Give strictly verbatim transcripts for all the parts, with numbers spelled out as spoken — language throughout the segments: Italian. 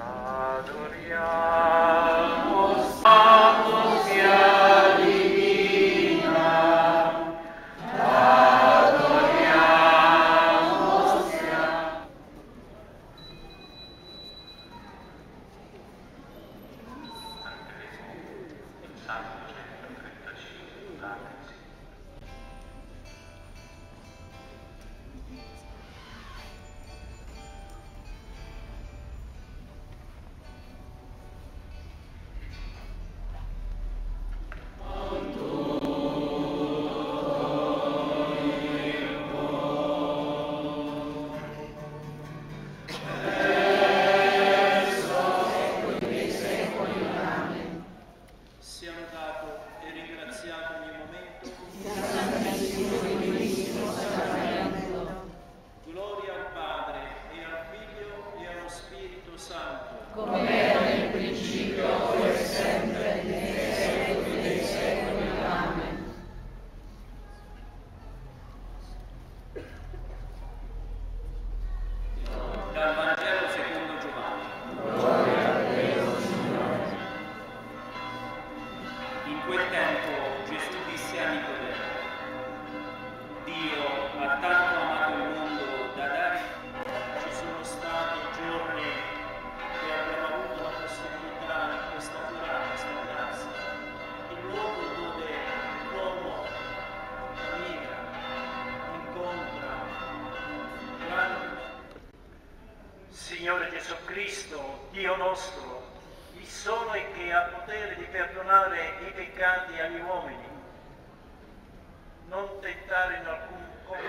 Signore Gesù Cristo, Dio nostro, il solo che ha potere di perdonare i peccati agli uomini, non tentare in alcun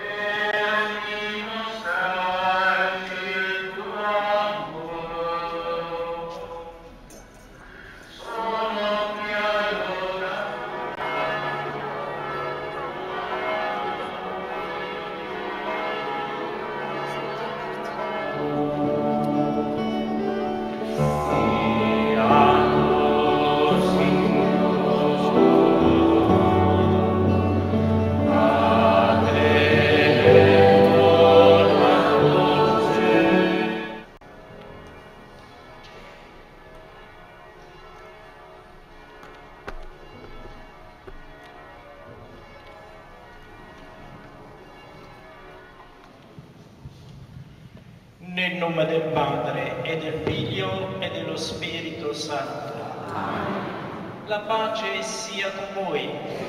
Nel nome del Padre, e del Figlio, e dello Spirito Santo. Amen. La pace sia con voi.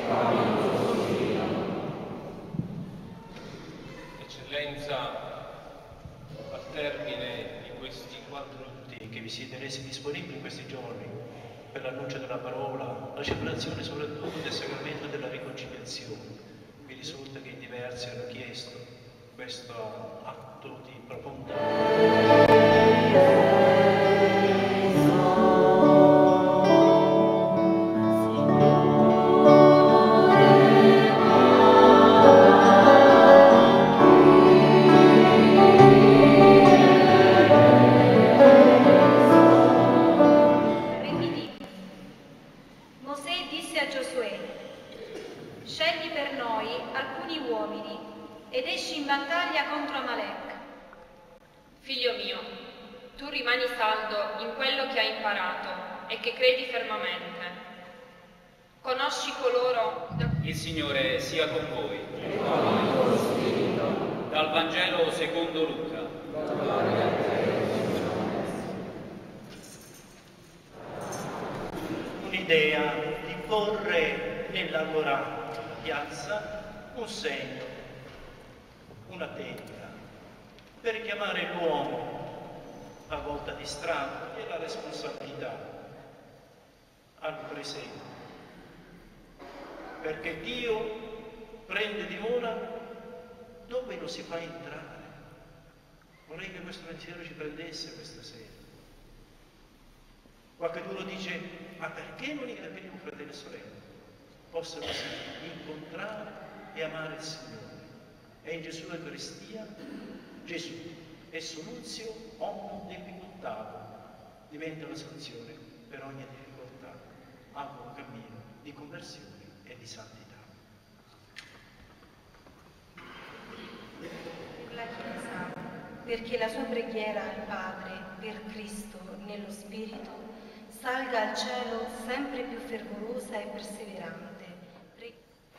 Eccellenza, al termine di questi quattro Tutti che vi siete resi disponibili in questi giorni per l'annuncio della parola, la celebrazione soprattutto del sacramento della riconciliazione, mi risulta che in diversi hanno chiesto questo atto di profondità. ed esci in battaglia contro Amalek. Figlio mio, tu rimani saldo in quello che hai imparato e che credi fermamente. Conosci coloro... Il Signore sia con voi. Dal Vangelo secondo Luca. Un'idea di porre nella loro piazza un segno, una tenda, per chiamare l'uomo, a volta distratto, e la responsabilità al presente. Perché Dio prende dimora dove lo si fa entrare. Vorrei che questo pensiero ci prendesse questa sera. Qualcuno dice, ma perché non interveniamo fratelli e sorelle? Possano sì incontrare e amare il Signore. E in Gesù l'Eucaristia, Gesù, esso nunzio, omnium difficoltato, diventa una soluzione per ogni difficoltà. Apre un cammino di conversione e di santità. La Chiesa perché la sua preghiera al Padre, per Cristo, nello Spirito, salga al cielo sempre più fervorosa e perseverante. Pre-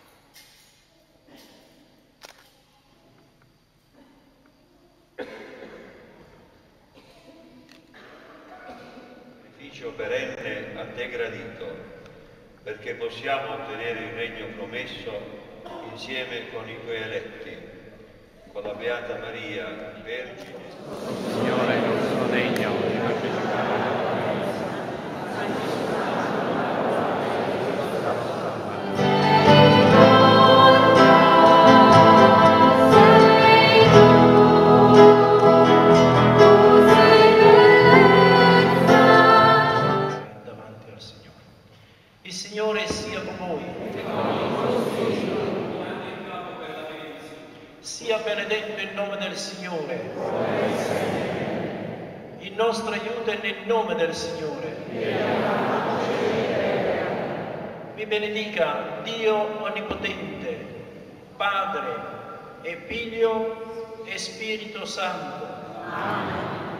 Sacrificio perenne a te gradito, perché possiamo ottenere il regno promesso insieme con i tuoi eletti, con la Beata Maria, Vergine. Signore, non sono degno di partecipare alla tua messa, davanti al Signore. Il Signore sia con voi. Sia benedetto il nome del Signore. Il nostro aiuto è nel nome del Signore. Vi benedica Dio Onnipotente, Padre e Figlio e Spirito Santo. Amen.